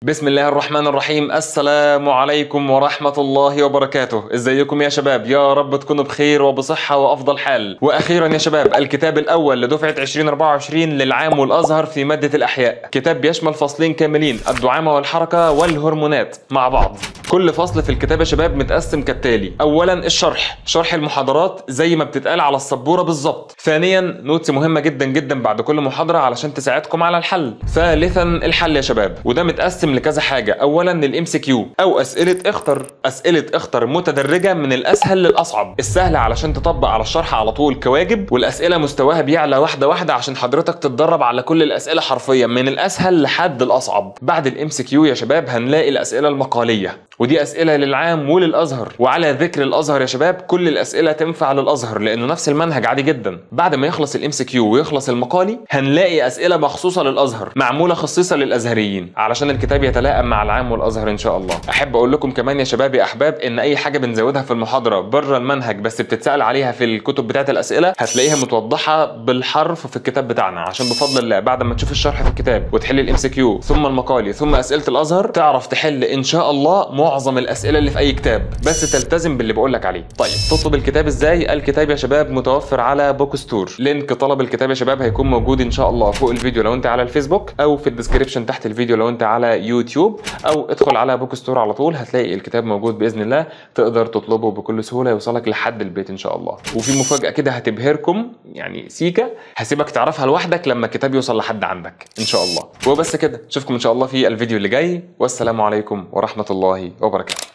بسم الله الرحمن الرحيم. السلام عليكم ورحمة الله وبركاته. ازيكم يا شباب؟ يا رب تكونوا بخير وبصحة وأفضل حال. وأخيرا يا شباب الكتاب الأول لدفعة 2024 للعام والأزهر في مادة الأحياء، كتاب بيشمل فصلين كاملين، الدعامة والحركة والهرمونات مع بعض. كل فصل في الكتاب يا شباب متقسم كالتالي: أولا الشرح، شرح المحاضرات زي ما بتتقال على السبورة بالظبط. ثانيا نوتس مهمة جدا جدا بعد كل محاضرة علشان تساعدكم على الحل. ثالثا الحل يا شباب، وده متقسم لكذا حاجة. أولا الام سي كيو أو أسئلة اختر متدرجة من الأسهل للأصعب. السهلة علشان تطبق على الشرح على طول كواجب، والأسئلة مستواها بيعلى واحدة واحدة عشان حضرتك تتدرب على كل الأسئلة حرفيا من الأسهل لحد الأصعب. بعد الام سي كيو يا شباب هنلاقي الأسئلة المقالية، ودي أسئلة للعام وللأزهر. وعلى ذكر الأزهر يا شباب كل الأسئلة تنفع للأزهر لأنه نفس المنهج عادي جدا. بعد ما يخلص الام سي كيو ويخلص المقالي هنلاقي أسئلة مخصوصة للأزهر معمولة خصيصة للأزهريين علشان الكتاب يتلائم مع العام والأزهر إن شاء الله. أحب أقول لكم كمان يا شباب يا أحباب إن أي حاجة بنزودها في المحاضرة بره المنهج بس بتتسأل عليها في الكتب بتاعة الأسئلة هتلاقيها متوضحة بالحرف في الكتاب بتاعنا، عشان بفضل الله بعد ما تشوف الشرح في الكتاب وتحل الام سي كيو ثم المقالي ثم أسئلة الأزهر تعرف تحل إن شاء الله معظم الأسئلة اللي في أي كتاب، بس تلتزم باللي بقولك عليه. طيب تطلب الكتاب إزاي؟ الكتاب يا شباب متوفر على بوك ستور. لينك طلب الكتاب يا شباب هيكون موجود إن شاء الله فوق الفيديو لو أنت على الفيسبوك، أو في الديسكريبشن تحت الفيديو لو أنت على يوتيوب، أو ادخل على بوك ستور على طول هتلاقي الكتاب موجود بإذن الله. تقدر تطلبه بكل سهولة يوصلك لحد البيت إن شاء الله. وفي مفاجأة كده هتبهركم يعني سيكا، هسيبك تعرفها لوحدك لما الكتاب يوصل لحد عندك إن شاء الله. وبس كده، اشوفكم إن شاء الله في الفيديو اللي جاي، والسلام عليكم ورحمة الله وبركاته.